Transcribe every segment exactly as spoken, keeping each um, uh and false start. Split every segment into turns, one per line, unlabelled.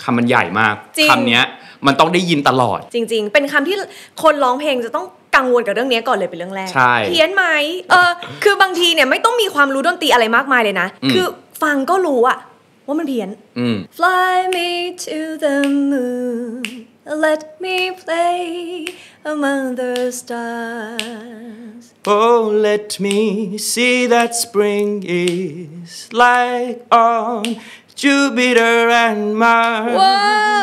คำมันใหญ่มากคำนี้มันต้องได้ยินตลอด
จริงๆเป็นคำที่คนร้องเพลงจะต้องกังวลกับเรื่องนี้ก่อนเลยเป็นเรื่องแรกเพี้ยนไหมเออคือบางทีเนี่ยไม่ต้องมีความรู้ดนตรีอะไรมากมายเลยนะคือฟังก็รู้อะว่ามันเพี้ยน Fly me to the moon Let me play among the stars
Oh let me see that spring is like on Jupiter and Mars
Whoa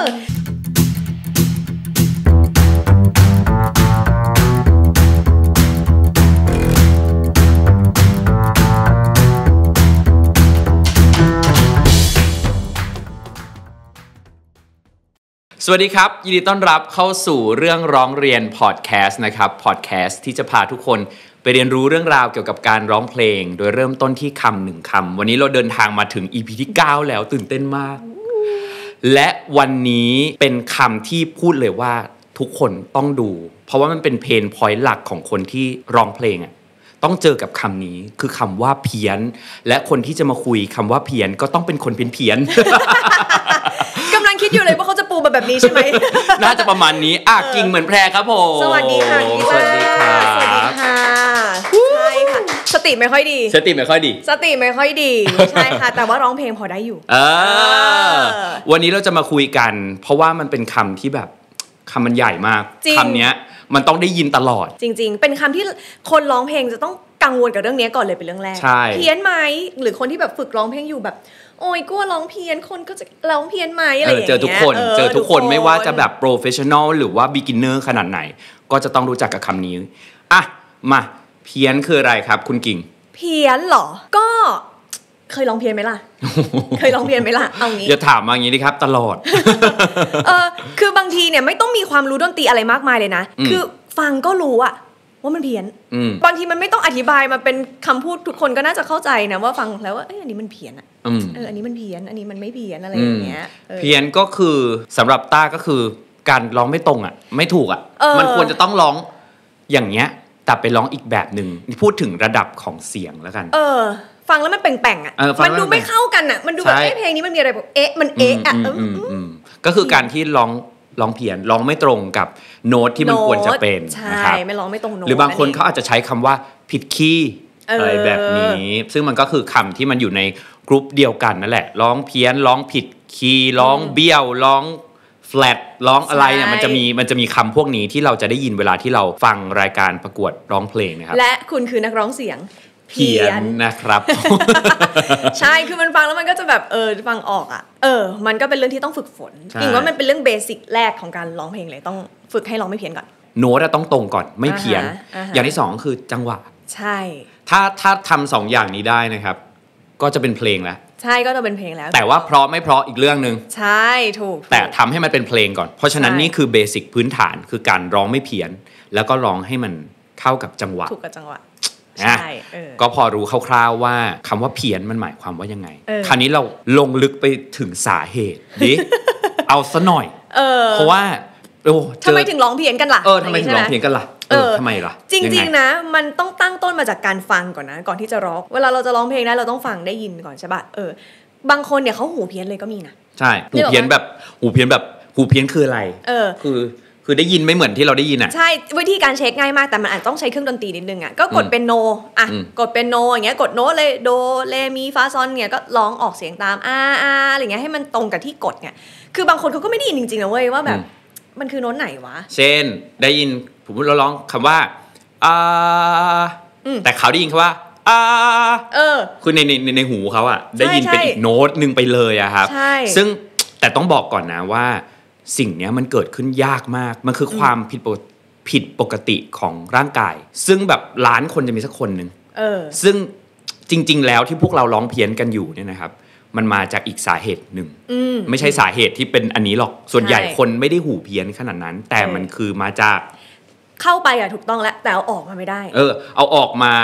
สวัสดีครับยินดีต้อนรับเข้าสู่เรื่องร้องเรียนพอดแคสต์นะครับพอดแคสต์ที่จะพาทุกคนไปเรียนรู้เรื่องราวเกี่ยวกับการร้องเพลงโดยเริ่มต้นที่คำหนึ่งคำวันนี้เราเดินทางมาถึง อี พี ที่เก้าแล้วตื่นเต้นมากและวันนี้เป็นคำที่พูดเลยว่าทุกคนต้องดูเพราะว่ามันเป็นเพนพอยต์หลักของคนที่ร้องเพลงอ่ะต้องเจอกับคำนี้คือคำว่าเพี้ยนและคนที่จะมาคุยคำว่าเพี้ยนก็ต้องเป็นคนเพี้ยนเพี้ยน
กำลังคิดอยู่เลยว่าเขาจะปูมาแบบนี้ใช่ไหม
น่าจะประมาณนี้อ่ะกิ่งเหมือนแพรครับผม
สวัสดีค่ะสวัสดีค่ะสวัสดีค่ะใช่ค่ะสติไม่ค่อยดี
สติไม่ค่อยดี
สติไม่ค่อยดีใช่ค่ะแต่ว่าร้องเพลงพอได้อยู่
เออวันนี้เราจะมาคุยกันเพราะว่ามันเป็นคำที่แบบคำมันใหญ่มากคำนี้มันต้องได้ยินตลอด
จริงๆเป็นคำที่คนร้องเพลงจะต้องกังวลกับเรื่องนี้ก่อนเลยเป็นเรื่องแรกเพี้ยนไหมหรือคนที่แบบฝึกร้องเพลงอยู่แบบโอ้ยกลัวร้องเพี้ยนคนก็จะร้องเพี้ยนไหมอะไรอย่างเงี้ย
เจอทุกคนเจอทุกคนไม่ว่าจะแบบโปรเฟสชั่นอลหรือว่า beginner ขนาดไหนก็จะต้องรู้จักกับคำนี้อ่ะมาเพี้ยนคืออะไรครับคุณกิ่ง
เพี้ยนเหรอก็เคยร้องเพี้ยนไหมล่ะ เคยร้องเพี้ยนไหมล่ะเอางี้
อย่าถามมาอย่างนี้ดิครับตลอด
เออคือบางทีเนี่ยไม่ต้องมีความรู้ดนตรีอะไรมากมายเลยนะคือฟังก็รู้อะว่ามันเพี้ยนบางทีมันไม่ต้องอธิบายมาเป็นคำพูดทุกคนก็น่าจะเข้าใจนะว่าฟังแล้วว่าเอ้ยอันนี้มันเพี้ยนอะเอออันนี้มันเพี้ยนอันนี้มันไม่เพี้ยนอะไรอย่างเงี้ย
เพี้ยนก็คือสำหรับต้าก็คือการร้องไม่ตรงอะไม่ถูกอะมันควรจะต้องร้องอย่างเงี้ยแต่ไปร้องอีกแบบนึงพูดถึงระดับของเสียงแล้วกัน
เออฟังแล้วมันแป่งๆอ่ะมันดูไม่เข้ากันอ่ะมันดูแบบเพลงนี้มันมีอะไรแบบเอ๊ะมันเอ๊ะอ่ะ
ก็คือการที่ร้องร้องเพี้ยนร้องไม่ตรงกับโน้ตที่มันควรจะเป็น
นะครับใช่ไม่ร้องไม่ตรงโน้ต
หรือบางคนเขาอาจจะใช้คำว่าผิดคีย์อะไรแบบนี้ซึ่งมันก็คือคำที่มันอยู่ในกรุ๊ปเดียวกันนั่นแหละร้องเพี้ยนร้องผิดคีย์ร้องเบี้ยวร้องแฟลตร้องอะไรเนี่ยมันจะมีมันจะมีคำพวกนี้ที่เราจะได้ยินเวลาที่เราฟังรายการประกวดร้องเพลงนะครับ
และคุณคือนักร้องเสียง
เพี้ยนนะครับ
ใช่คือมันฟังแล้วมันก็จะแบบเออฟังออกอ่ะเออมันก็เป็นเรื่องที่ต้องฝึกฝนจริงว่ามันเป็นเรื่องเบสิกแรกของการร้องเพลงเลยต้องฝึกให้ร้องไม่เพี้ยนก่อน
โน้ตต้องตรงก่อนไม่เพี้ยนอย่างที่สองคือจังหวะ
ใช่
ถ้าถ้าทำสองอย่างนี้ได้นะครับก็จะเป็นเพลงแล้ว
ใช่ก็จะเป็นเพลงแล้ว
แต่ว่าเพราะไม่เพราะอีกเรื่องนึง
ใช่ถูก
แต่ทำให้มันเป็นเพลงก่อนเพราะฉะนั้นนี่คือเบสิกพื้นฐานคือการร้องไม่เพี้ยนแล้วก็ร้องให้มันเข้ากับจังหวะ
ถูกกับจังหวะ
ใช่ก็พอรู้คร่าวๆว่าคำว่าเพี้ยนมันหมายความว่ายังไงคราวนี้เราลงลึกไปถึงสาเหตุดิ เอาซะหน่อยเออเพราะว่าโอ้
ทำไมถึงร้องเพี้ยนกันล่ะ
เออทำไมถึงร้องเพี้ยนกันล่ะเออทำไมล่ะ
จริงๆนะมันต้องตั้งต้นมาจากการฟังก่อนนะก่อนที่จะร้องเวลาเราจะร้องเพลงได้เราต้องฟังได้ยินก่อนใช่ป่ะเออบางคนเนี่ยเขาหูเพี้ยนเลยก็มีนะ
ใช่หูเพี้ยนแบบหูเพี้ยนแบบหูเพี้ยนคืออะไร
เออ
คือคือได้ยินไม่เหมือนที่เราได้ยินอ่ะ
ใช่วิธีการเช็คง่ายมากแต่มันอาจต้องใช้เครื่องดนตรีนิดนึงอ่ะก็กดเป็นโนอ่ะกดเป็นโนอย่างเงี้ยกดโน้ตเลยโดเรมีฟาซอนเนี่ยก็ร้องออกเสียงตามอาอาอะไรเงี้ยให้มันตรงกับที่กดเนี่ยคือบางคนเขาก็ไม่ได้ยินจริงๆนะเว้ยว่าแบบมันคือโน้ตไหนวะ
เช่นได้ยินผมเราร้องคำว่าอ่าแต่เขาได้ยินคำว่าอ่า
เออ
คือในในในหูเขาอ่ะได้ยินเป็นอีกโน้ตนึงไปเลยอะครับซึ่งแต่ต้องบอกก่อนนะว่าสิ่งนี้มันเกิดขึ้นยากมากมันคือความผิดปกติผิดปกติของร่างกายซึ่งแบบล้านคนจะมีสักคนนึงซึ่งจริงๆแล้วที่พวกเราร้องเพี้ยนกันอยู่เนี่ยนะครับมันมาจากอีกสาเหตุหนึ่งไม่ใช่สาเหตุที่เป็นอันนี้หรอกส่วนใหญ่คนไม่ได้หูเพี้ยนขนาดนั้นแต่มันคือมาจาก
เข้าไปอะถูกต้องแล้วแต่เอาออกมาไม่ได้
เออเอาออกมาเ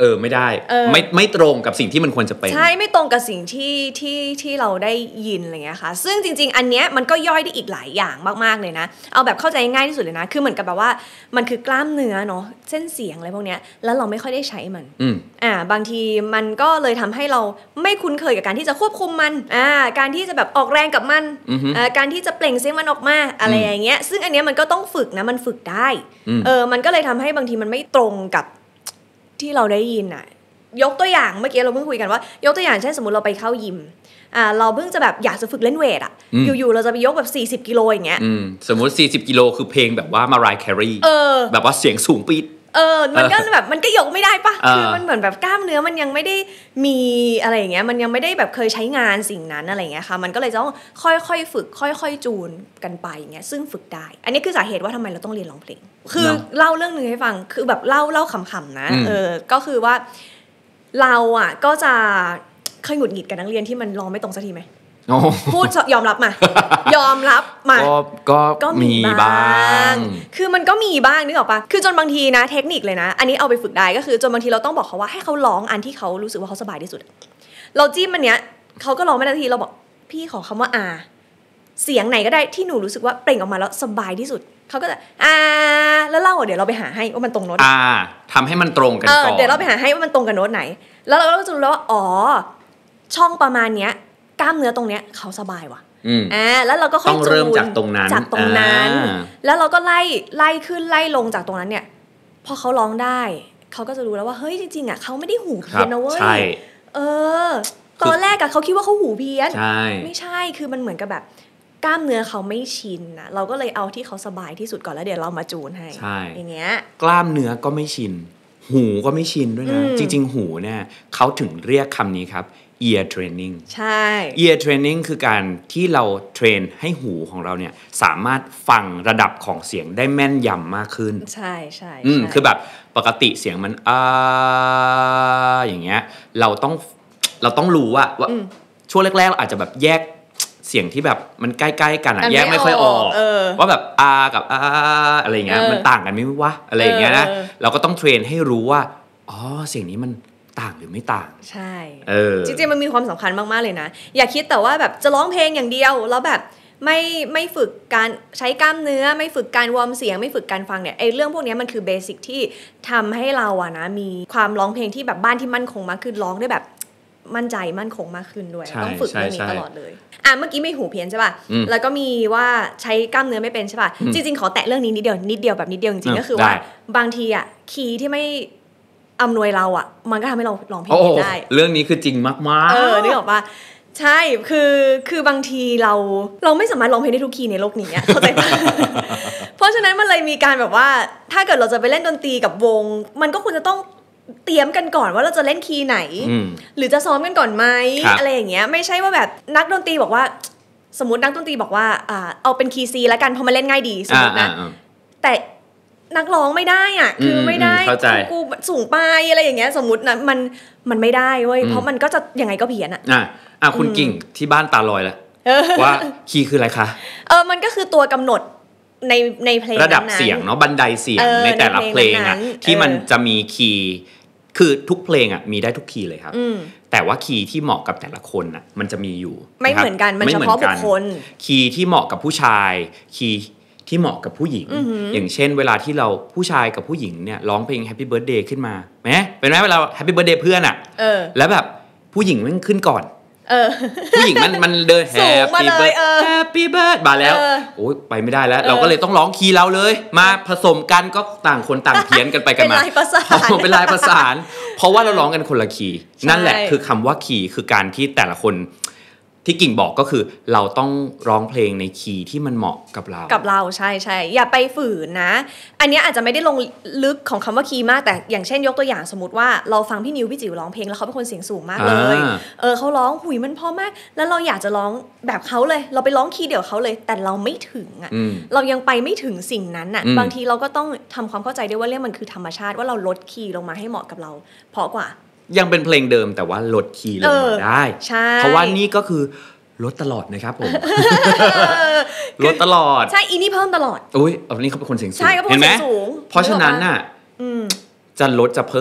เออไม่ได้ไม่ไม่ตรงกับสิ่งที่มันควรจะเป็น
ใช่ไม่ตรงกับสิ่งที่ที่ที่เราได้ยินอะไรเงี้ยค่ะซึ่งจริงๆอันเนี้ยมันก็ย่อยได้อีกหลายอย่างมากๆเลยนะเอาแบบเข้าใจง่ายที่สุดเลยนะคือเหมือนกับแบบว่ามันคือกล้ามเนื้อเนาะเส้นเสียงอะไรพวกเนี้ยแล้วเราไม่ค่อยได้ใช้มันอ่าบางทีมันก็เลยทำให้เราไม่คุ้นเคยกับการที่จะควบคุมมันอ่าการที่จะแบบออกแรงกับมันอ่าการที่จะเปล่งเสียงมันออกมาอะไรอย่างเงี้ยซึ่งอันเนี้ยมันก็ต้องฝึกนะมันฝึกได้เออมันก็เลยทำให้บางทีมันไม่ตรงกับที่เราได้ยินอ่ะยกตัวอย่างเมื่อกี้เราเพิ่งคุยกันว่ายกตัวอย่างเช่นสมมติเราไปเข้ายิมอ่าเราเพิ่งจะแบบอยากจะฝึกเล่นเวทอ่ะอยู่ๆเราจะไปยกแบบสี่สิบกิโลอย่างเงี้ย
สมมติสี่สิบกิโลคือเพลงแบบว่ามารายแครีแบบว่าเสียงสูงปี๊ด
เออมันก็แบบมันก็ยกไม่ได้ปะคือมันเหมือนแบบกล้ามเนื้อมันยังไม่ได้มีอะไรอย่างเงี้ยมันยังไม่ได้แบบเคยใช้งานสิ่งนั้นอะไรเงี้ยค่ะมันก็เลยต้องค่อยๆฝึกค่อยๆจูนกันไปอย่างเงี้ยซึ่งฝึกได้อันนี้คือสาเหตุว่าทำไมเราต้องเรียนร้องเพลงคือเล่าเรื่องนึงให้ฟังคือแบบเล่าเล่าขำๆนะเออก็คือว่าเราอ่ะก็จะเคยหงุดหงิดกับนักเรียนที่มันร้องไม่ตรงสักทีไหมพูดยอมรับมายอมรับมา
ก็ก็มีบ้าง
คือมันก็มีบ้างนึกออกปะคือจนบางทีนะเทคนิคเลยนะอันนี้เอาไปฝึกได้ก็คือจนบางทีเราต้องบอกเขาว่าให้เขาร้องอันที่เขารู้สึกว่าเขาสบายที่สุดเราจิ้มอันเนี้ยเขาก็ร้องไม่ได้ทีเราบอกพี่ขอคำว่าอาเสียงไหนก็ได้ที่หนูรู้สึกว่าเปล่งออกมาแล้วสบายที่สุดเขาก็จะอ่าแล้วเราเดี๋ยวเราไปหาให้ว่ามันตรงโน้ต
อ่าทำให้มันตรงกันก่อน
เดี๋ยวเราไปหาให้ว่ามันตรงกับโน้ตไหนแล้วเราก็จะรู้แล้วว่าอ๋อช่องประมาณเนี้ยกล้ามเนื้อตรงเนี้ยเขาสบายว่ะอ่าแล้วเราก็ค่อย
จูนต้องเริ่มจากตรงนั้น
จากตรงนั้นแล้วเราก็ไล่ไล่ขึ้นไล่ลงจากตรงนั้นเนี่ยพอเขาร้องได้เขาก็จะรู้แล้วว่าเฮ้ยจริงๆอ่ะเขาไม่ได้หูเพี้ยนนะเว้ยเออตอนแรกอะเขาคิดว่าเขาหูเพี้ยนไม่ใช่คือมันเหมือนกับแบบกล้ามเนื้อเขาไม่ชินนะเราก็เลยเอาที่เขาสบายที่สุดก่อนแล้วเดี๋ยวเรามาจูนให้อย่างเงี้ย
กล้ามเนื้อก็ไม่ชินหูก็ไม่ชินด้วยนะจริงๆหูเนี่ยเขาถึงเรียกคำนี้ครับ ear training
ใช่
ear training คือการที่เราเทรนให้หูของเราเนี่ยสามารถฟังระดับของเสียงได้แม่นยำมากขึ้น
ใช่ใช่
อืมคือแบบปกติเสียงมันอ่าอย่างเงี้ยเราต้องเราต้องรู้ว่าว่าช่วงแรกๆเราอาจจะแบบแยกเสียงที่แบบมันใกล้ๆกันอะแยกไม่ค่อยออกว่าแบบอากับอาอะไรเงี้ยมันต่างกันไหมวะอะไรอย่างเงี้ยนะเราก็ต้องเทรนให้รู้ว่าอ๋อเสียงนี้มันต่างหรือไม่ต่าง
ใช่เออจริงๆมันมีความสำคัญมากๆเลยนะอย่าคิดแต่ว่าแบบจะร้องเพลงอย่างเดียวแล้วแบบไม่ไม่ฝึกการใช้กล้ามเนื้อไม่ฝึกการวอร์มเสียงไม่ฝึกการฟังเนี่ยไอ้เรื่องพวกนี้มันคือเบสิกที่ทำให้เราอะนะมีความร้องเพลงที่แบบบ้านที่มั่นคงมากขึ้นร้องได้แบบมั่นใจมั่นคงมากขึ้นด้วยต้องฝึกเรื่องนี้ตลอดเลยอ่ะเมื่อกี้ไม่หูเพี้ยนใช่ป่ะแล้วก็มีว่าใช้กล้ามเนื้อไม่เป็นใช่ป่ะจริงๆขอแตะเรื่องนี้นิดเดียวนิดเดียวแบบนิดเดียวจริงๆก็คือว่าบางทีอ่ะคีย์ที่ไม่อำนวยเราอ่ะมันก็ทำให้เราร้องเพลงได้
เรื่องนี้คือจริงมากๆ
เออนึกออกป่ะใช่คือคือบางทีเราเราไม่สามารถร้องเพลงได้ทุกคีย์ในโลกนี้เข้าใจป่ะเพราะฉะนั้นมันเลยมีการแบบว่าถ้าเกิดเราจะไปเล่นดนตรีกับวงมันก็ควรจะต้องเตรียมกันก่อนว่าเราจะเล่นคีย์ไหนหรือจะซ้อมกันก่อนไหมอะไรอย่างเงี้ยไม่ใช่ว่าแบบนักดนตรีบอกว่าสมมตินักดนตรีบอกว่าอ่าเอาเป็นคีย์ซีแล้วกันเพราะมันเล่นง่ายดีสมมตินะแต่นักร้องไม่ได้อ่ะคือไม่ได้กูสูงไปอะไรอย่างเงี้ยสมมตินะมันมันไม่ได้เว้ยเพราะมันก็จะยังไงก็เพี้ยนอ่ะ
อ่ะอ่ะคุณกิ่งที่บ้านตาลอยแล้วว่าคีย์คืออะไรคะ
เออมันก็คือตัวกำหนดในในเพลง
ระดับเสียงเนาะบันไดเสียงในแต่ละเพลงอ่ะที่มันจะมีคีย์คือทุกเพลงอ่ะมีได้ทุกคีย์เลยครับแต่ว่าคีย์ที่เหมาะกับแต่ละคนอ่ะมันจะมีอยู่
ไม่เหมือนกันมันเฉพาะบุคคล
คีย์ที่เหมาะกับผู้ชายคีย์ที่เหมาะกับผู้หญิงอย่างเช่นเวลาที่เราผู้ชายกับผู้หญิงเนี่ยร้องเพลง Happy Birthday ขึ้นมาแหมเป็นไหมเวลา Happy Birthday เพื่อนอ่ะแล้วแบบผู้หญิงมันขึ้นก่อนผู้หญิงมันมันเดิน Happy Birthday Happy Birthday มาแล้วโอ้ยไปไม่ได้แล้วเราก็เลยต้องร้องคีย์เราเลยมาผสมกันก็ต่างคนต่างเพี้ยนกันไปกันมา
เป็นลายประสาน
เป็นลายประสานเพราะว่าเราร้องกันคนละคีย์นั่นแหละคือคำว่าคีย์คือการที่แต่ละคนที่กิ่งบอกก็คือเราต้องร้องเพลงในคีย์ที่มันเหมาะกับเรา
กับเราใช่ใช่อย่าไปฝืนนะอันนี้อาจจะไม่ได้ลงลึกของคำว่าคีย์มากแต่อย่างเช่นยกตัวอย่างสมมติว่าเราฟังพี่นิวพี่จิ๋วร้องเพลงแล้วเขาเป็นคนเสียงสูงมากเลยเออเขาร้องหุยมันพอมากแล้วเราอยากจะร้องแบบเขาเลยเราไปร้องคีย์เดี่ยวเขาเลยแต่เราไม่ถึงอ่ะเรายังไปไม่ถึงสิ่งนั้นอ่ะบางทีเราก็ต้องทำความเข้าใจด้วยว่าเรื่องมันคือธรรมชาติว่าเราลดคีย์ลงมาให้เหมาะกับเราเพราะกว่า
ยังเป็นเพลงเดิมแต่ว่าลดคีย์ลงมาได้เพราะว่านี่ก็คือลดตลอดนะครับผมลดตลอด
ใช่อีนี่เพิ่มตลอด
อุ้ยอันนี้เขาเป็นคนเสียงสูง
เห็นไหม
เพราะฉะนั้นน่ะจะลดจะเพิ่มอ่ะ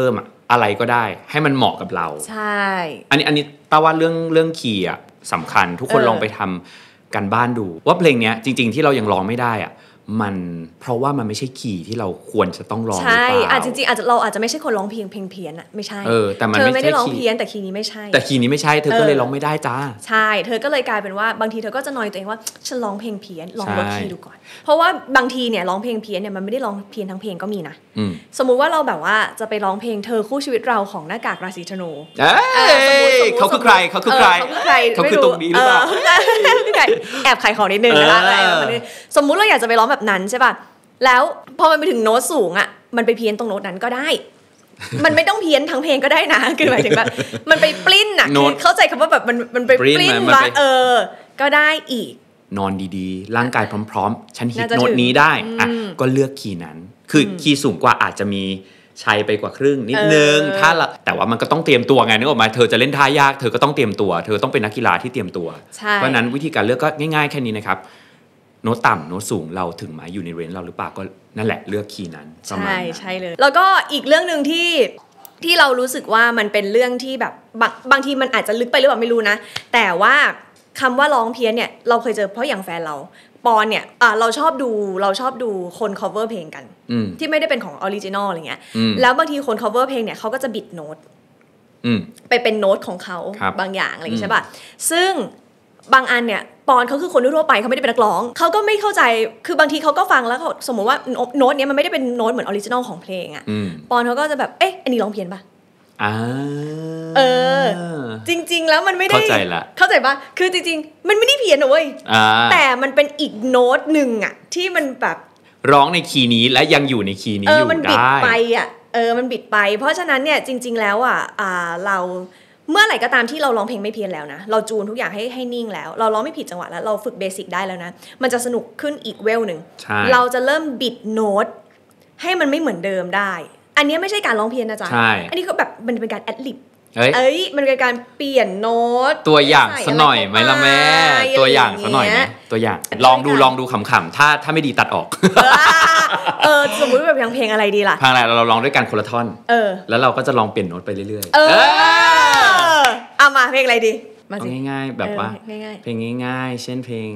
อะไรก็ได้ให้มันเหมาะกับเรา
ใช่
อันนี้อันนี้ต้าว่าเรื่องเรื่องคีย์อ่ะสำคัญทุกคนลองไปทำกันบ้านดูว่าเพลงเนี้ยจริงๆที่เรายังร้องไม่ได้อ่ะมันเพราะว่ามันไม่ใช่คีย์ที่เราควรจะต้องร้องหรือเปล่าใช่
อาจจริงๆอาจจะเราอาจจะไม่ใช่คนร้องเพลงเพลงเพี้ยนอะไม่ใช่
เออแต่มัน
เธอไม่ได้ร้องเพี้ยนแต่คีย์นี้ไม่ใช่
แต่คีย์นี้ไม่ใช่เธอก็เลยร้องไม่ได้จ้า
ใช่เธอก็เลยกลายเป็นว่าบางทีเธอก็จะนอยตัวเองว่าฉันร้องเพลงเพี้ยนลองลดคีย์ดูก่อนเพราะว่าบางทีเนี่ยร้องเพลงเพี้ยนเนี่ยมันไม่ได้ร้องเพี้ยนทั้งเพลงก็มีนะสมมุติว่าเราแบบว่าจะไปร้องเพลงเธอคู่ชีวิตเราของหน้ากากราศีธนู
เขาคือใครเขาคือใครเขาคือตรงนี้หรือเปล่า
แอบขายของนิดนึงนะคะสมมุติเราอยากจะไปร้องแบบนั้นใช่ป่ะแล้วพอมันไปถึงโน้ตสูงอ่ะมันไปเพี้ยนตรงโน้ตนั้นก็ได้มันไม่ต้องเพี้ยนทั้งเพลงก็ได้นะคือหมายถึงแบบมันไปปลิ้นอ่ะคือเข้าใจคำว่าแบบมันมันไปปลิ้นว่าเออก็ได้อีก
นอนดีๆร่างกายพร้อมๆฉันฮิตโน้ตนี้ได้อ่ะก็เลือกคีย์นั้นคือคีย์สูงกว่าอาจจะมีชัยไปกว่าครึ่งนิดนึงถ้าละแต่ว่ามันก็ต้องเตรียมตัวไงนึกออกมาเธอจะเล่นท่ายากเธอก็ต้องเตรียมตัวเธอต้องเป็นนักกีฬาที่เตรียมตัวเพราะนั้นวิธีการเลือกก็ง่ายๆแค่นี้นะครับโน้ตต่ำโน้ตสูงเราถึงมาอยู่ในเรนจ์เราหรือเปล่าก็นั่นแหละเลือกคีย์นั้น
ใช่ใช่เลยแล้วก็อีกเรื่องนึงที่ที่เรารู้สึกว่ามันเป็นเรื่องที่แบบบางบางทีมันอาจจะลึกไปหรือเปล่าไม่รู้นะแต่ว่าคำว่าร้องเพี้ยนเนี่ยเราเคยเจอเพราะอย่างแฟนเราปอนเนี่ยอ่าเราชอบดูเราชอบดูคน cover เพลงกันที่ไม่ได้เป็นของออริจินอลอะไรเงี้ยแล้วบางทีคน cover เพลงเนี่ยเขาก็จะบิดโน้ตไปเป็นโน้ตของเขาบางอย่างอะไรอย่างนี้ใช่ป่ะซึ่งบางอันเนี่ยปอนเขาคือคนทั่วไปเขาไม่ได้เป็นนักร้องเขาก็ไม่เข้าใจคือบางทีเขาก็ฟังแล้วเขาสมมติว่าโน้ตเนี้ยมันไม่ได้เป็นโน้ตเหมือนออริจินอลของเพลงอ่ะปอนเขาก็จะแบบเอ๊ะอันนี้ร้องเพี้ยนป่ะ
อ่า
เออจริงๆแล้วมันไม่ได้
เข้าใจละ
เข้าใจป่ะคือจริงๆมันไม่ได้เพี้ยนนะเว้ยแต่มันเป็นอีกโน้ตหนึ่งอ่ะที่มันแบบ
ร้องในคีย์นี้และยังอยู่ในคีย์นี้อยู่ได้เออ
มันบิดไปอ่ะเออมันบิดไปเพราะฉะนั้นเนี่ยจริงๆแล้วอ่ะอ่าเราเมื่อไหร่ก็ตามที่เราร้องเพลงไม่เพี้ยนแล้วนะเราจูนทุกอย่างให้ให้นิ่งแล้วเราร้องไม่ผิดจังหวะแล้วเราฝึกเบสิกได้แล้วนะมันจะสนุกขึ้นอีกเวลนึงเราจะเริ่มบิดโน้ตให้มันไม่เหมือนเดิมได้อันนี้ไม่ใช่การร้องเพี้ยนนะจ๊ะอันนี้ก็แบบมันเป็นการแอดลิปเอ้ยมันเป็นการเปลี่ยนโน้ต
ตัวอย่างสักหน่อยไหมล่ะแม่ตัวอย่างสักหน่อยไหมตัวอย่างลองดูลองดูขำๆถ้าถ้าไม่ดีตัดออก
เออสมมุติแบบเพลงอะไรดีล่ะ
เพลงอะไรเราลองด้วยกันคนละท่อนเออแล้วเราก็จะลองเปลี่ยนโน้ตไปเรื่อยๆ
เออเอามาเพลงอะไรดี
มาสิง่ายๆแบบว่าเพลงง่ายๆเช่นเพลง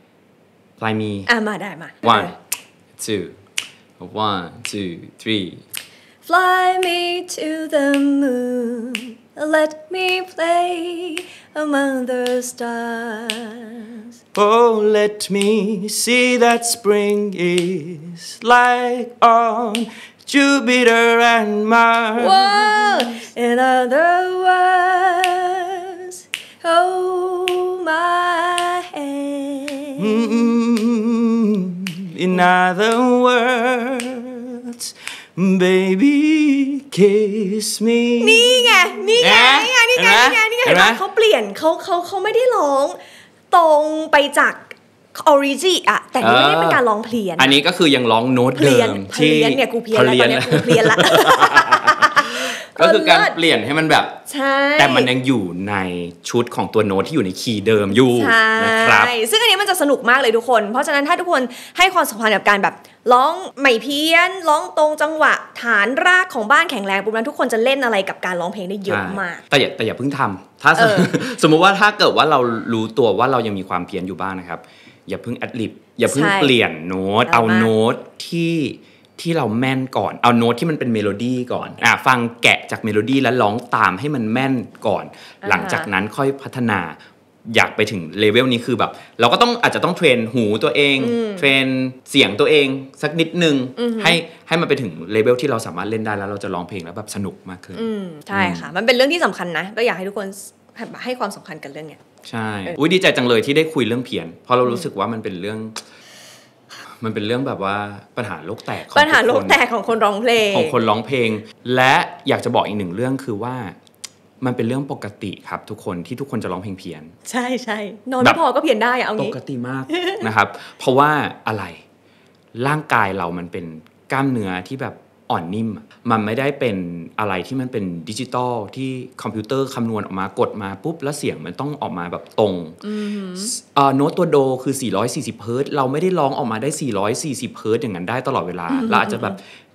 Fly Me
อ่ะมาได้มา
one two one two three
Fly me to the moon let me play among the stars
Oh let me see that spring is like on Jupiter and Mars
Whoa in other words hold my hand
mm-hmm. In other words Baby kiss me
นี่ไงนี่ไงนี่ไงนี่ไงนี่ไงนี่ไงเขาเปลี่ยนเขาเขาเขาไม่ได้ร้องตรงไปจากออริจิอะแต่นี่ไม่ได้เป็นการร้องเพลียน
อันนี้ก็คือยังร้องโน้ตเดิม
ที่เพลียนเนี่ยกูเพลียนแล้วตอนนี้กูเพลียนละ
ก็คือการเปลี่ยนให้มันแบบแต่มันยังอยู่ในชุดของตัวโน้ตที่อยู่ในคีย์เดิมอยู่นะครับ
ซึ่งอันนี้มันจะสนุกมากเลยทุกคนเพราะฉะนั้นถ้าทุกคนให้ความสำคัญกับการแบบร้องไม่เพี้ยนร้องตรงจังหวะฐานรากของบ้านแข็งแรงปุ๊บนั้นทุกคนจะเล่นอะไรกับการร้องเพลงได้เยอะมาก
แต่อย่าแต่อย่าเพิ่งทำถ้าสมมุติว่าถ้าเกิดว่าเรารู้ตัวว่าเรายังมีความเพี้ยนอยู่บ้างนะครับอย่าเพิ่งแอดลิปอย่าเพิ่งเปลี่ยนโน้ตเอาโน้ตที่ที่เราแม่นก่อนเอาโน้ตที่มันเป็นเมโลดี้ก่อนอ่ะฟังแกะจากเมโลดี้แล้วร้องตามให้มันแม่นก่อนหลังจากนั้นค่อยพัฒนาอยากไปถึงเลเวลนี้คือแบบเราก็ต้องอาจจะต้องเทรนหูตัวเองเทรนเสียงตัวเองสักนิดนึงให้ให้มันไปถึงเลเวลที่เราสามารถเล่นได้แล้วเราจะร้องเพลงแล้วแบบสนุกมากขึ้น
ใช่ค่ะมันเป็นเรื่องที่สำคัญนะก็อยากให้ทุกคนให้ความสำคัญกับเรื่องเนี้ย
ใช่อุ๊ยดีใจจังเลยที่ได้คุยเรื่องเพี้ยนเพราะเรารู้สึกว่ามันเป็นเรื่องมันเป็นเรื่องแบบว่าปัญหาโลกแตก
ปัญหาโลกแตกของคนร้องเพลง
ของคนร้องเพลงและอยากจะบอกอีกหนึ่งเรื่องคือว่ามันเป็นเรื่องปกติครับทุกคนที่ทุกคนจะร้องเพลงเพี้ยน
ใช่ใช่นอนไม่พอก็เพี้ยนได้เอางี้
ปกติมากนะครับเพราะว่าอะไรร่างกายเรามันเป็นกล้ามเนื้อที่แบบอ่อนนิ่มมันไม่ได้เป็นอะไรที่มันเป็นดิจิตอลที่คอมพิวเตอร์คำนวณออกมากดมาปุ๊บแล้วเสียงมันต้องออกมาแบบตรงเอ่อโน้ตตัวโดคือสี่ร้อยสี่สิบเฮิร์ตซ์เราไม่ได้ร้องออกมาได้สี่ร้อยสี่สิบเฮิร์ตซ์อย่างนั้นได้ตลอดเวลาเราอาจจะแบบ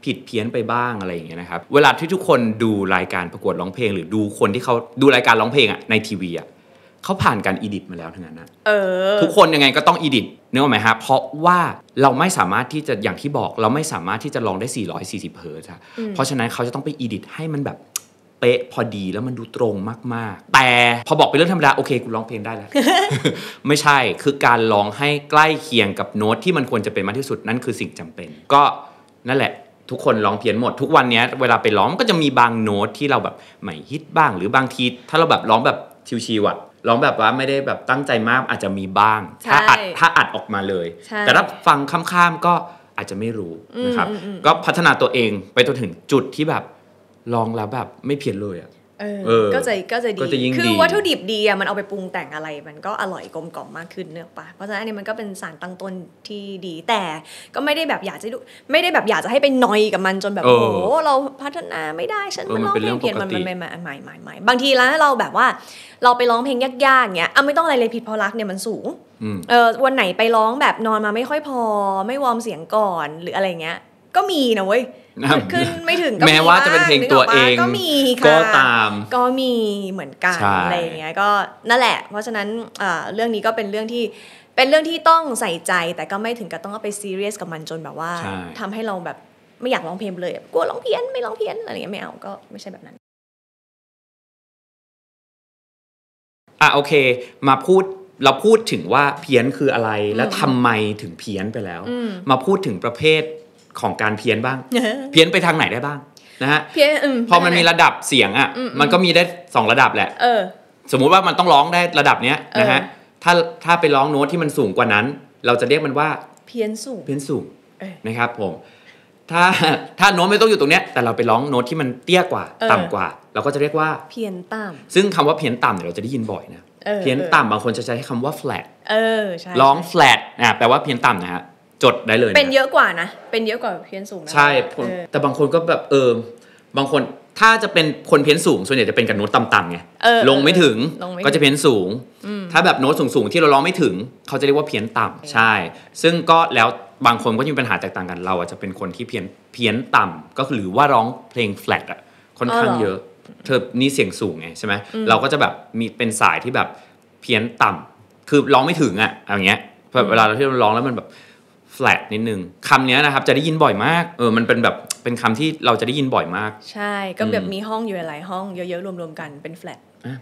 ผิดเพี้ยนไปบ้างอะไรอย่างเงี้ยนะครับเวลาที่ทุกคนดูรายการประกวดร้องเพลงหรือดูคนที่เขาดูรายการร้องเพลงอ่ะในทีวีอ่ะเขาผ่านการอีดิทมาแล้วทั้งนั้นนะเออทุกคนยังไงก็ต้องอีดิทนึกออกไหมฮะเพราะว่าเราไม่สามารถที่จะอย่างที่บอกเราไม่สามารถที่จะร้องได้สี่ร้อยสี่สิบเฮิร์ตซ์เพราะฉะนั้นเขาจะต้องไปอีดิทให้มันแบบเป๊ะพอดีแล้วมันดูตรงมากๆแต่พอบอกเป็นเรื่องธรรมดาโอเคกูร้องเพลงได้แล้ว ไม่ใช่คือการร้องให้ใกล้เคียงกับโน้ตที่มันควรจะเป็นมากที่สุดนั่นคือสิ่งจำเป็นก็นั่นแหละทุกคนร้องเพี้ยนหมดทุกวันนี้เวลาไปร้องก็จะมีบางโน้ตที่เราแบบไม่ฮิตบ้างหรือบางทีถ้าเราแบบร้องแบบชิวๆอ่ะร้องแบบว่าไม่ได้แบบตั้งใจมากอาจจะมีบ้างถ้าอัดถ้าอัดออกมาเลยแต่ถ้าฟังข้ามๆก็อาจจะไม่รู้นะครับก็พัฒนาตัวเองไปจนถึงจุดที่แบบลองแล้วแบบไม่เพี้ยนเลยอ่ะ
เออก็จะก็จะดีคือวัตถุดิบดีอ่ะมันเอาไปปรุงแต่งอะไรมันก็อร่อยกลมกล่อมมากขึ้นเนอะปะเพราะฉะนั้นอันนี้มันก็เป็นสารตั้งต้นที่ดีแต่ก็ไม่ได้แบบอยากจะไม่ได้แบบอยากจะให้ไปนอยกับมันจนแบบโอ้โหเราพัฒนาไม่ได้ฉันมันร้องเพลงเพี้ยนมันมันไม่ไม่ไม่ไม่ไม่บางทีแล้วเราแบบว่าเราไปร้องเพลงยากๆเงี้ยอ่ะไม่ต้องอะไรเลยผิดเพราะรักเนี่ยมันสูงเออวันไหนไปร้องแบบนอนมาไม่ค่อยพอไม่วอร์มเสียงก่อนหรืออะไรเงี้ยก็มีนะเว้ยขึ้นไม่ถึงก็
แม้ว่าจะเป็นเพลงตัวเอง
ก็มีค่ะ
ก็ตาม
ก็มีเหมือนกันอะไรอย่างเงี้ยก็นั่นแหละเพราะฉะนั้นเรื่องนี้ก็เป็นเรื่องที่เป็นเรื่องที่ต้องใส่ใจแต่ก็ไม่ถึงกับต้องเอาไปซีเรียสกับมันจนแบบว่าทำให้เราแบบไม่อยากร้องเพลงเลยกลัวร้องเพี้ยนไม่ร้องเพี้ยนอะไรอย่างเงี้ยไม่เอาก็ไม่ใช่แบบนั้น
อ่ะโอเคมาพูดเราพูดถึงว่าเพี้ยนคืออะไรและทำไมถึงเพี้ยนไปแล้วมาพูดถึงประเภทของการเพี้ยนบ้างเพี้ยนไปทางไหนได้บ้างนะฮะพอมันมีระดับเสียงอ่ะมันก็มีได้สองระดับแหละสมมุติว่ามันต้องร้องได้ระดับเนี้ยนะฮะถ้าถ้าไปร้องโน้ตที่มันสูงกว่านั้นเราจะเรียกมันว่า
เพี้ยนสูง
เพี้ยนสูงนะครับผมถ้าถ้าโน้ตไม่ต้องอยู่ตรงเนี้ยแต่เราไปร้องโน้ตที่มันเตี้ยกว่าต่ำกว่าเราก็จะเรียกว่า
เพี้ยนต่
ำซึ่งคำว่าเพี้ยนต่ำเนี่ยเราจะได้ยินบ่อยนะเพี้ยนต่ำบางคนจะใช้คำว่า flat
เออใช่
ร้อง flat นะแปลว่าเพี้ยนต่ำนะฮะจดได้เลย
เป็นเยอะกว่านะเป็นเยอะกว่าเพี้ยนสูงนะ
ใช่แต่บางคนก็แบบเออบางคนถ้าจะเป็นคนเพี้ยนสูงส่วนใหญ่จะเป็นกับโน้ตต่ำๆไงลงไม่ถึงก็จะเพี้ยนสูงถ้าแบบโน้ตสูงๆที่เราร้องไม่ถึงเขาจะเรียกว่าเพี้ยนต่ำใช่ซึ่งก็แล้วบางคนก็มีปัญหาแตกต่างกันเราอาจจะเป็นคนที่เพี้ยนเพี้ยนต่ำก็คือหรือว่าร้องเพลง flat อ่ะค่อนข้างเยอะเธอนี่เสียงสูงไงใช่ไหมเราก็จะแบบมีเป็นสายที่แบบเพี้ยนต่ำคือร้องไม่ถึงอ่ะอย่างเงี้ยเวลาเราที่เราร้องแล้วมันแบบflat นิดนึงคำนี้นะครับจะได้ยินบ่อยมากเออมันเป็นแบบเป็นคำที่เราจะได้ยินบ่อยมาก
ใช่ก็แบบมีห้องอยู่หลายห้องเยอะๆรวมๆกันเป็น flat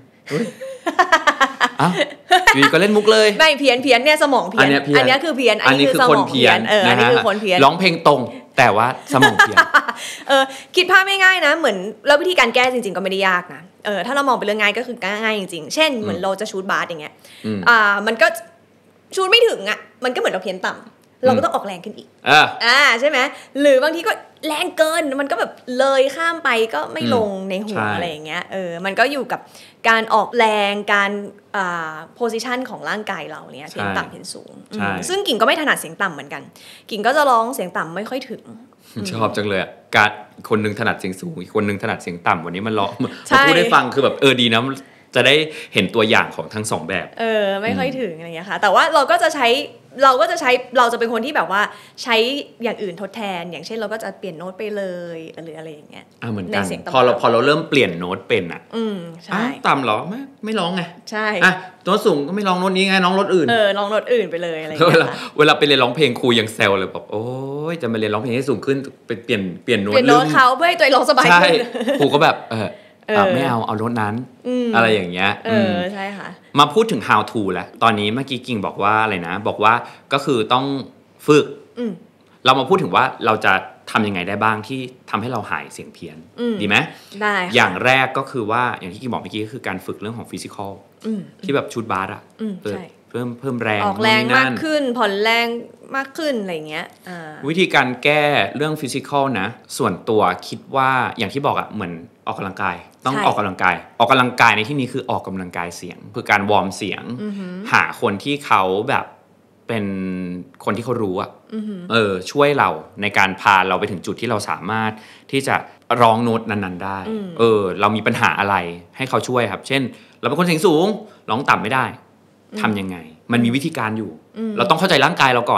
อ้าววีก็เล่นมุกเลย
ไม่เพี้ยนเพี้ยนเนี่ยสมองเพี้ยนอันนี้คือเพี้ยน
อันนี้คือคนเพี้ยน
เอออันนี้คือคนเพี้ยน
ร้องเพลงตรงแต่ว่าสมองเพี้ยน
เออคิดภาพไม่ง่ายนะเหมือนแล้ววิธีการแก้จริงๆก็ไม่ได้ยากนะเออถ้าเรามองเป็นเรื่องง่ายก็คือง่ายจริงๆเช่นเหมือนเราจะชูตบาสอย่างเงี้ยอ่ามันก็ชูตไม่ถึงอ่ะมันก็เหมือนเราเพี้ยนต่ำเราก็ต้องออกแรงขึ้นอีกอ่าใช่ไหมหรือบางทีก็แรงเกินมันก็แบบเลยข้ามไปก็ไม่ลงในหัวอะไรอย่างเงี้ยเออมันก็อยู่กับการออกแรงการอ่าโพสิชันของร่างกายเราเนี่ยเสียงต่ำเสียงสูงซึ่งกิ่งก็ไม่ถนัดเสียงต่ำเหมือนกันกิ่งก็จะร้องเสียงต่ำไม่ค่อยถึง
ชอบจังเลยอ่ะการคนนึงถนัดเสียงสูงอีกคนนึงถนัดเสียงต่ำวันนี้มันร้องมาพูดได้ฟังคือแบบเออดีนะจะได้เห็นตัวอย่างของทั้งสองแบบ
เออไม่ค่อยถึงอะไรอย่างเงี้ยค่ะแต่ว่าเราก็จะใช้เราก็จะใช้เราจะเป็นคนที่แบบว่าใช้อย่างอื่นทดแทนอย่างเช่นเราก็จะเปลี่ยนโน้ตไปเลยหรืออะไรอย่างเงี้ย
อ่าเหมือนกันพอเราพอเราเริ่มเปลี่ยนโน้ตเป็นอ่ะ
อืมใช่
ต่ำหรอไม่ไม่ร้องไง
ใช่
อ่ะโน้ตสูงก็ไม่ร้องโน้ตนี้ไงร้องโน้ตอื่น
เออร้องโน้ตอื่นไปเลยอะไรอย่างเงี้ย
เวลาเวลาไปเรียนร้องเพลงครูยังแซวเลยบอกโอ้ยจะมาเรียนร้องเพลงให้สูงขึ้นไปเปลี่ยนเปลี่ยนโน้ต
เปลี่ยนโน้ตเขาเพื่อให้ตัวเองร้องสบายขึ้น
ครูก็แบบเออไม่เอาเอาโน้ตนั้นอะไรอย่างเงี้ย
เออใช่ค่ะ
มาพูดถึง how to แล้วตอนนี้เมื่อกี้กิ่งบอกว่าอะไรนะบอกว่าก็คือต้องฝึกเรามาพูดถึงว่าเราจะทำยังไงได้บ้างที่ทำให้เราหายเสียงเพี้ยนดีไหม
ได้
อย่างแรกก็คือว่าอย่างที่กิ่งบอกเมื่อกี้ก็คือการฝึกเรื่องของฟิสิกอลที่แบบชูตบาสอ่ะเพิ่มเพิ่มแรง
ออกแรงมากขึ้นผ่อนแรงมากขึ้นอะไรเงี้ย
วิธีการแก้เรื่องฟิสิกอลนะส่วนตัวคิดว่าอย่างที่บอกอ่ะเหมือนออกกำลังกายต้องออกกำลังกายออกกำลังกายในที่นี้คือออกกำลังกายเสียงคือการวอร์มเสียงหาคนที่เขาแบบเป็นคนที่เขารู้อ่ะเออช่วยเราในการพาเราไปถึงจุดที่เราสามารถที่จะร้องโน้ตนั้นๆได้เออเรามีปัญหาอะไรให้เขาช่วยครับเช่นเราเป็นคนเสียงสูงร้องต่ำไม่ได้ทำยังไงมันมีวิธีการอยู่เราต้องเข้าใจร่างกายเราก่อน